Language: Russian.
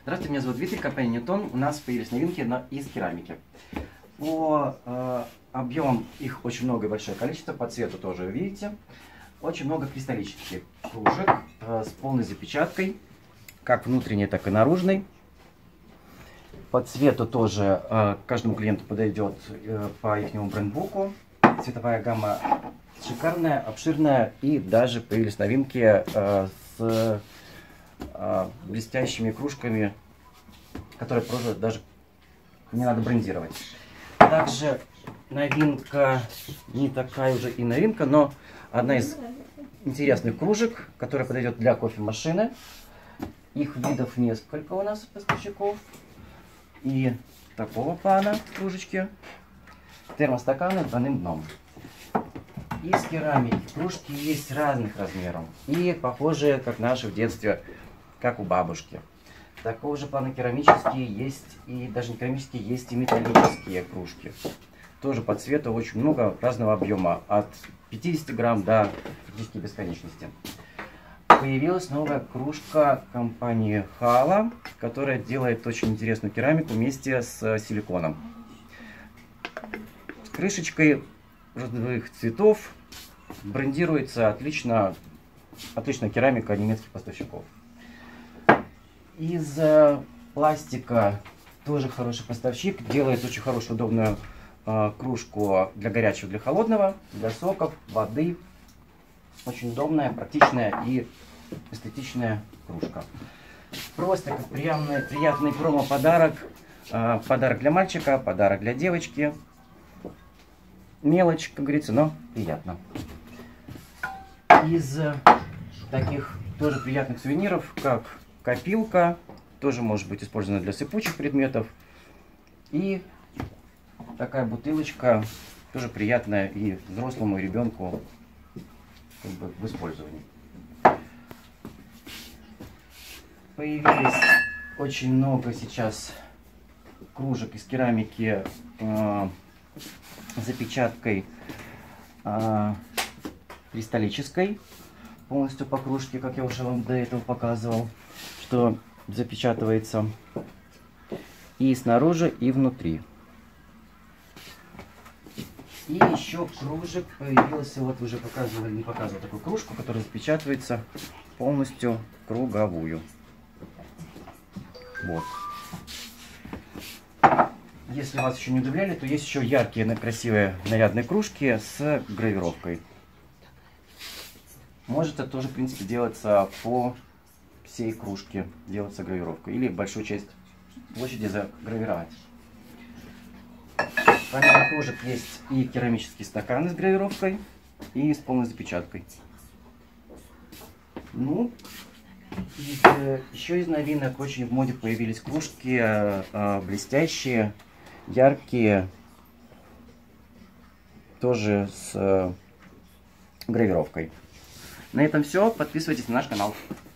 Здравствуйте, меня зовут Дмитрий, компания Ньютон. У нас появились новинки из керамики. По объемам их очень много и большое количество, по цвету тоже видите. Очень много кристаллических кружек с полной запечаткой, как внутренней, так и наружной. По цвету тоже каждому клиенту подойдет по их брендбуку. Цветовая гамма шикарная, обширная, и даже появились новинки с блестящими кружками, которые просто даже не надо брендировать. Также новинка, не такая уже и новинка, но одна из интересных кружек, которая подойдет для кофемашины. Их видов несколько у нас поставщиков. И такого плана кружечки, термостаканы с двойным дном. Из керамики кружки есть разных размеров. И похожие, как наши в детстве, как у бабушки. Такого же плана керамические есть, и даже не керамические, есть и металлические кружки. Тоже по цвету очень много разного объема, от 50 грамм до практически бесконечности. Появилась новая кружка компании Хала, которая делает очень интересную керамику вместе с силиконом. С крышечкой розовых цветов, брендируется отличная керамика немецких поставщиков. Из пластика тоже хороший поставщик, делает очень хорошую удобную кружку для горячего, для холодного, для соков, воды. Очень удобная, практичная и эстетичная кружка. Просто как приятный промо-подарок. Подарок для мальчика, подарок для девочки. Мелочь, как говорится, но приятно. Из таких тоже приятных сувениров, как копилка, тоже может быть использована для сыпучих предметов. И такая бутылочка, тоже приятная и взрослому, и ребенку в использовании. Появились очень много сейчас кружек из керамики с запечаткой кристаллической, полностью по кружке, как я уже вам до этого показывал, что запечатывается и снаружи, и внутри. И еще кружек появился, вот уже показывал, не показывал такую кружку, которая запечатывается полностью круговую. Вот. Если вас еще не удивляли, то есть еще яркие, красивые, нарядные кружки с гравировкой. Может это тоже, в принципе, делаться по всей кружке, делаться гравировка. Или большую часть площади загравировать. Помимо кружек есть и керамические стаканы с гравировкой, и с полной запечаткой. Ну, еще из новинок очень в моде появились кружки блестящие, яркие, тоже с гравировкой. На этом все. Подписывайтесь на наш канал.